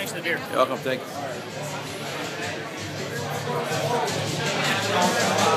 Thanks for the beer. You're welcome. Thank you.